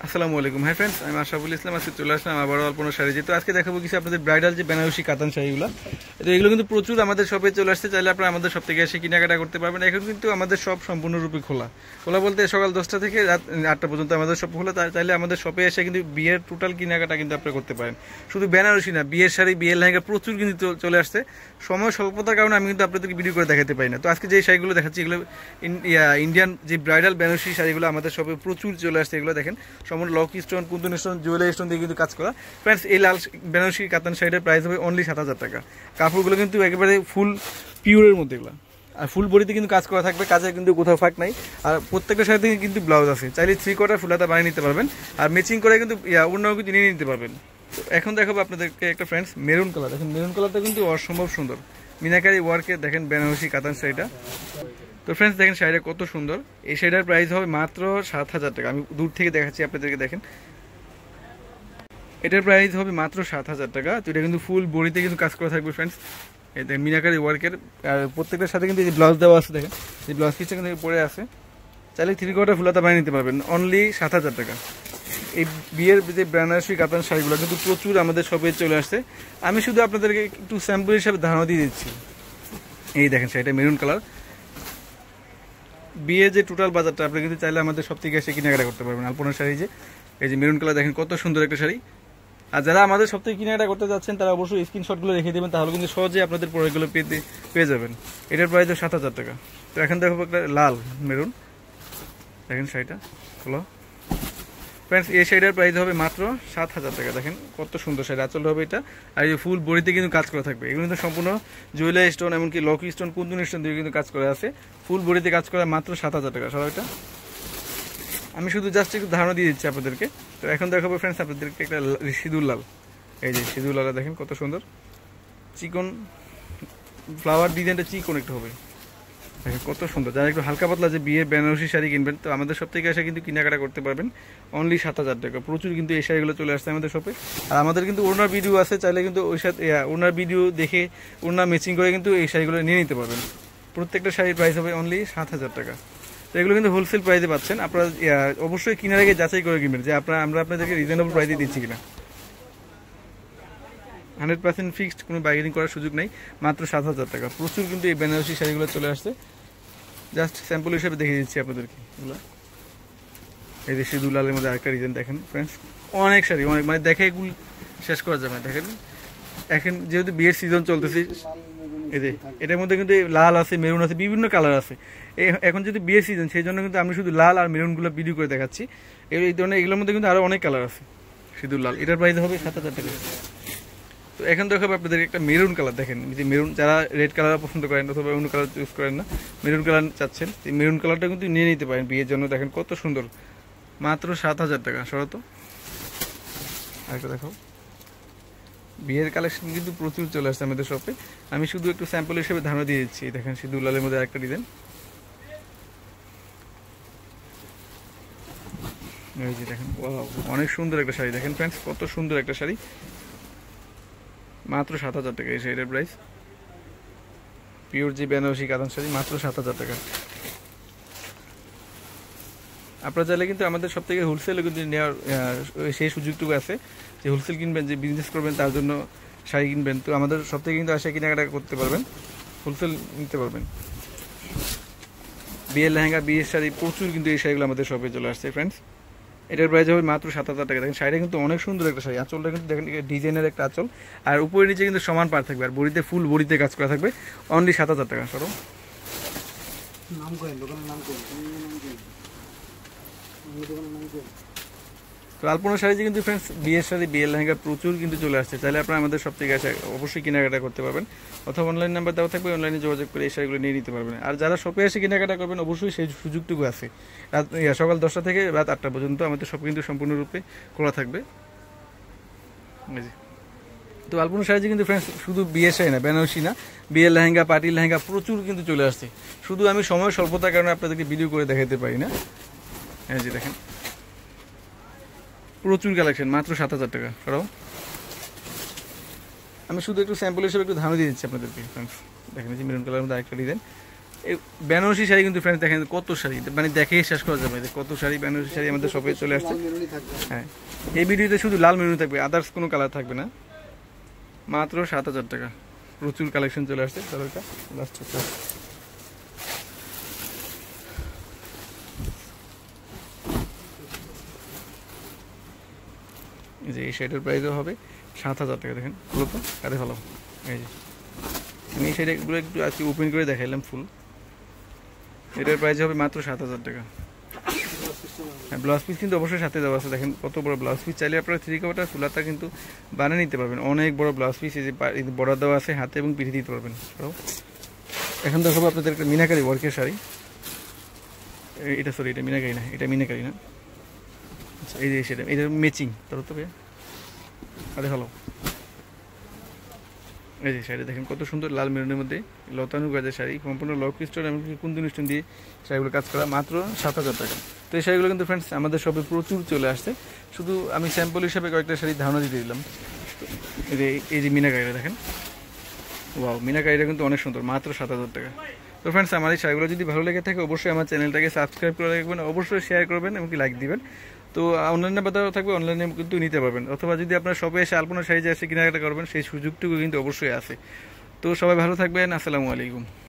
আসসালামু আলাইকুম। Hi friends, আমি আশরাফুল ইসলাম। আজকে চলে আসলাম আবারও অল্পনা শাড়ি। যেহেতু আজকে দেখাবো কিছু আপনাদের ব্রাইডাল যে বেনারসি কাতান শাড়িগুলো, তো এগুলো কিন্তু প্রচুর আমাদের শপে চলে আসছে। চাইলে আপনারা আমাদের শপ থেকে এসে কেনাকাটা করতে পারবেন। এখন কিন্তু আমাদের শপ সম্পূর্ণরূপে খোলা বলতে সকাল 10টা থেকে রাত 8টা পর্যন্ত আমাদের শপ খোলা। চাইলে আমাদের শপে এসে কিন্তু বিয়ের টোটাল কেনাকাটা কিন্তু আপনারা করতে পারেন। শুধু বেনারসি না, বিয়ের শাড়ি, বিয়ের লেহেঙ্গা প্রচুর কিন্তু চলে আসছে। সময় স্বল্পতার কারণে আমি কিন্তু আপনাদেরকে ভিডিও করে দেখাতে পারি না। তো আজকে যে শাড়িগুলো দেখাচ্ছি, এগুলো ইন্ডিয়ান যে ব্রাইডাল বেনারসি শাড়িগুলো আমাদের শপে প্রচুর চলে আসছে। এগুলো দেখেন সম্পূর্ণ lock stone, kundan stone, jewellery stone দিয়ে কিন্তু কাজ করা। ফ্রেন্ডস, এই লাল বেনারসি কাতান শাড়িটার প্রাইস হবে অনলি 7,000 টাকা। কাপড়গুলো কিন্তু একেবারে ফুল পিওরের মধ্যে এগুলো, আর ফুল বডিতে কিন্তু কাজ করা থাকবে। কাজে কিন্তু কোথাও ফাঁক নাই। আর প্রত্যেকটা শাড়ি থেকে কিন্তু ব্লাউজ আছে, চাইলে 3/4 ফুলাতা বানিয়ে নিতে পারবেন। আর ম্যাচিং করে কিন্তু অন্যও কিন্তু নিয়ে নিতে পারবেন। তো এখন দেখাবো আপনাদেরকে একটা ফ্রেন্ডস মেরুন কালার। দেখেন মেরুন কালারটা কিন্তু অসম্ভব সুন্দর, মিনাকারি ওয়ার্কে দেখেন বেনারসি কাতান শাড়িটা। তো ফ্রেন্ডস দেখেন শাড়িটা কত সুন্দর। এই শাড়িটার প্রাইস হবে মাত্র 7,000 টাকা। আমি দূর থেকে দেখাচ্ছি আপনাদেরকে, দেখেন এটার প্রাইস হবে মাত্র 7,000 টাকা। তো এটা কিন্তু ফুল বডিতে কিন্তু কাজ করা থাকবে ফ্রেন্ডস। এই দেখেন মিনাকারি ওয়ার্কের, আর প্রত্যেকটার সাথে কিন্তু এই ব্লাউজ দেওয়া আছে। দেখেন এই ব্লাউজ পিসটা কিন্তু পরে আছে। চাইলে 3/4 ফুলাতা বানিয়ে নিতে পারবেন অনলি 7,000 টাকা। এই বিয়ের যে বেনারসি কাতান শাড়িগুলো কিন্তু প্রচুর আমাদের শপে চলে আসছে। আমি শুধু আপনাদেরকে একটু স্যাম্পল হিসাবে ধারণা দিয়ে দিচ্ছি। এই দেখেন শাড়িটা মেরুন কালার। বিয়ে যে টোটাল বাজারটা আপনি কিন্তু চাইলে আমাদের সব থেকে এসে কেনাকাটা করতে পারবেন। আলপনার শাড়ি যে এই যে মেরুন কালার, দেখেন কত সুন্দর একটা শাড়ি। আর যারা আমাদের সব থেকে কেনাকাটা করতে যাচ্ছেন তারা অবশ্যই স্ক্রিনশটগুলো রেখে দেবেন, তাহলে কিন্তু সহজে আপনাদের প্রোডাক্টগুলো পেয়ে যাবেন। এটার প্রাইস 7,000 টাকা। তো এখন দেখো একটা লাল মেরুন, দেখেন শাড়িটা হলো ফ্রেন্ডস। এই শাড়িটার প্রাইস হবে মাত্র 7,000 টাকা। দেখেন কত সুন্দর শাড়ি, আঁচল হবে এটা। আর এই ফুল বডিতে কিন্তু কাজ করা থাকবে। এগুলো কিন্তু সম্পূর্ণ জুয়েলারি স্টোন, এমনকি লক স্টোন, কুন্দন স্টোন দিয়ে কিন্তু কাজ করা আছে। ফুল বডিতে কাজ করা মাত্র 7,000 টাকা শাড়িটা। আমি শুধু জাস্ট একটু ধারণা দিয়ে দিচ্ছি আপনাদেরকে। তো এখন দেখাবো ফ্রেন্ডস আপনাদেরকে একটা সিঁদুর লাল। এই যে সিঁদুর লাল দেখেন কত সুন্দর, চিকন ফ্লাওয়ার ডিজাইনটা চিকন একটু হবে। দেখেন কত সুন্দর। যারা একটু হালকা পাতলা যে বিয়ের বেনারসি শাড়ি কিনবেন, তো আমাদের সব থেকে এসে কিন্তু কেনাকাটা করতে পারবেন অনলি 7,000 টাকা। প্রচুর কিন্তু এই শাড়িগুলো চলে আসছে আমাদের শপে। আর আমাদের কিন্তু ওনার ভিডিও আছে, চাইলে কিন্তু ওই সাথে ওনার ভিডিও দেখে ওনার ম্যাচিং করে কিন্তু এই শাড়িগুলো নিয়ে নিতে পারবেন। প্রত্যেকটা শাড়ির প্রাইস হবে অনলি 7,000 টাকা। তো এগুলো কিন্তু হোলসেল প্রাইসে পাচ্ছেন। আপনারা অবশ্যই কেনার আগে যাচাই করে কিনবেন যে আমরা আপনাদেরকে রিজনেবল প্রাইসে দিচ্ছি কিনা। 100% ফিক্সড, কোনো বার্গেনিং করার সুযোগ নেই। মাত্র 7,000 টাকা। প্রচুর কিন্তু এই বেনারসি শাড়িগুলো চলে আসছে। জাস্ট স্যাম্পল হিসেবে দেখিয়ে দিচ্ছি আপনাদেরকে এগুলো। এই যে সিঁদুর লালের মধ্যে আরেকটা ডিজাইন দেখেন ফ্রেন্ডস, অনেক শাড়ি, অনেক, মানে দেখে এগুলো শেষ করা যাবে না। দেখেন এখন যেহেতু বিয়ের সিজন চলতেছে, এই যে এটার মধ্যে কিন্তু লাল আছে, মেরুন আছে, বিভিন্ন কালার আছে। এখন যেহেতু বিয়ের সিজন, সেই জন্য কিন্তু আমি শুধু লাল আর মেরুনগুলো ভিডিও করে দেখাচ্ছি। এই ধরনের এগুলোর মধ্যে কিন্তু আরও অনেক কালার আছে। সিঁদুর লাল, এটার প্রাইস হবে 7,000 টাকা। তো এখন দেখাবো আপনাদের একটা মেরুন কালার। দেখেন যে মেরুন, যারা রেড কালার পছন্দ করেন অথবা অন্য কালার চুজ করেন না, মেরুন কালার চাচ্ছেন, এই মেরুন কালারটা কিন্তু নিয়ে নিতে পারেন বিয়ের জন্য। দেখেন কত সুন্দর, মাত্র 7,000 টাকা। শরত আরেকটা দেখো, বিয়ের কালেকশন কিন্তু প্রচুর চলে আসছে আমাদের শপে। আমি শুধু একটু স্যাম্পল হিসেবে ধারণা দিয়ে দিচ্ছি। দেখেন সিঁদুর লালের মধ্যে আরেকটা ডিজাইন। এই যে দেখেন অনেক সুন্দর একটা শাড়ি। দেখেন ফ্রেন্ডস কত সুন্দর একটা শাড়ি, মাত্র 7,000 টাকা এই শাড়িটার প্রাইস। পিওর যে বেনারসি কাতান শাড়ি, মাত্র 7,000 টাকা। আপনারা চাইলে কিন্তু আমাদের সব থেকে হোলসেলে কিন্তু নেওয়ার সেই সুযোগটুকু আছে, যে হোলসেল কিনবেন, যে বিজনেস করবেন, তার জন্য শাড়ি কিনবেন, তো আমাদের সব থেকে কিন্তু আসে কেনাকাটা করতে পারবেন, হোলসেল নিতে পারবেন। বিয়ের লেহেঙ্গা, বিয়ের শাড়ি প্রচুর কিন্তু এই শাড়িগুলো আমাদের শপে চলে আসছে ফ্রেন্ডস। এটার প্রাইস হবে মাত্র 7,000 টাকা। দেখেন শাড়িটা কিন্তু অনেক সুন্দর একটা শাড়ি। আঁচলটা কিন্তু দেখেন ডিজাইনের একটা আঁচল, আর উপরে নিচে কিন্তু সমান পার থাকবে, আর বডিতে ফুল বডিতে কাজ করা থাকবে অনলি 7,000 টাকা। সরো নাম করেন, দোকানের নাম করেন। তো আলপনা শাড়ি কিন্তু ফ্রেন্ডস বিয়ের শাড়ি, বিয়ের লেহেঙ্গা প্রচুর কিন্তু চলে আসছে। চাইলে আপনারা আমাদের সব থেকে এসে অবশ্যই কেনাকাটা করতে পারবেন, অথবা অনলাইন নাম্বার দেওয়া থাকবে, অনলাইনে যোগাযোগ করে এই শাড়িগুলো নিয়ে নিতে পারবেন। আর যারা শপে এসে কেনাকাটা করবেন অবশ্যই সেই সুযোগটুকু আছে। সকাল 10টা থেকে রাত 8টা পর্যন্ত আমাদের শপ কিন্তু সম্পূর্ণরূপে খোলা থাকবে। তো আলপনা শাড়ি কিন্তু ফ্রেন্ডস শুধু বিয়ের শাড়ি না, বেনারসি না, বিয়ের লেহেঙ্গা, পার্টির লেহেঙ্গা প্রচুর কিন্তু চলে আসছে। শুধু আমি সময় স্বল্পতার কারণে আপনাদেরকে ভিডিও করে দেখাতে পারি না। এই যে দেখেন প্রচুর কালেকশন, মাত্র 7,000 টাকা। সরাও, আমি শুধু একটু স্যাম্পল হিসেবে একটু ধারণা দিয়ে দিচ্ছি আপনাদেরকে ফ্রেন্ডস। দেখেন যে মেরুন কালারের মধ্যে আরেকটা ডিজাইন। এই বেনারসি শাড়ি কিন্তু ফ্রেন্ডস দেখেন কত শাড়ি, মানে দেখেই শেষ করা যাবে কত শাড়ি বেনারসি শাড়ি আমাদের শপে চলে আসছে। হ্যাঁ, এই ভিডিওতে শুধু লাল মেরুন থাকবে, আদার্স কোনো কালার থাকবে না। মাত্র 7,000 টাকা, প্রচুর কালেকশন চলে আসছে। কালারটা লাস্ট এই যে এই শাড়িটার প্রাইসও হবে 7,000 টাকা। দেখেন ফুল তো কাটে ভালো। এই যে আমি এই শাড়িগুলো একটু আজকে ওপেন করে দেখাইলাম ফুল, এটার প্রাইস হবে মাত্র 7,000 টাকা। হ্যাঁ, ব্লাউজ পিস কিন্তু অবশ্যই সাথে দেওয়া আছে। দেখেন কত বড় ব্লাউজ পিস, চাইলে আপনারা 3 কোয়ার্টার ফুলাতা কিন্তু বানিয়ে নিতে পারবেন। অনেক বড় ব্লাউজ পিস, এই যে বর্ডার দেওয়া আছে, হাতে এবং পিঠে দিতে পারবেন। এখন দেখাবো আপনাদের একটা মিনাকারি ওয়ার্কের শাড়ি। এটা সরি, এটা মিনাকারি না, এটা মিনাকারি না। আচ্ছা, এই যে সেটা, এটা ম্যাচিং তার তবে আরে ভালো। এই যে শাড়ি দেখেন কত সুন্দর, লাল মেরুনের মধ্যে লতানু গাজের শাড়ি, সম্পূর্ণ লক স্টোন এবং কুন্দন স্টোন দিয়ে শাড়িগুলো কাজ করা, মাত্র 7,000 টাকা। তো এই শাড়িগুলো কিন্তু ফ্রেন্ডস আমাদের সবে প্রচুর চলে আসছে। শুধু আমি স্যাম্পল হিসাবে কয়েকটা শাড়ির ধারণা দিতে দিলাম। এই যে মিনাকারিটা দেখেন, ওয়াও, মিনাকারিটা কিন্তু অনেক সুন্দর, মাত্র 7,000 টাকা। তো ফ্রেন্ডস, আমার এই শাড়িগুলো যদি ভালো লেগে থাকে অবশ্যই আমার চ্যানেলটাকে সাবস্ক্রাইব করে রাখবেন, অবশ্যই শেয়ার করবেন এবং লাইক দিবেন। তো অনলাইনে বাজারও থাকবে, অনলাইনে কিন্তু নিতে পারবেন, অথবা যদি আপনার শপে এসে আলপনা শাড়ি এসে কেনাকাটা করবেন সেই সুযোগটুকু কিন্তু অবশ্যই আছে। তো সবাই ভালো থাকবেন, আসসালামু আলাইকুম।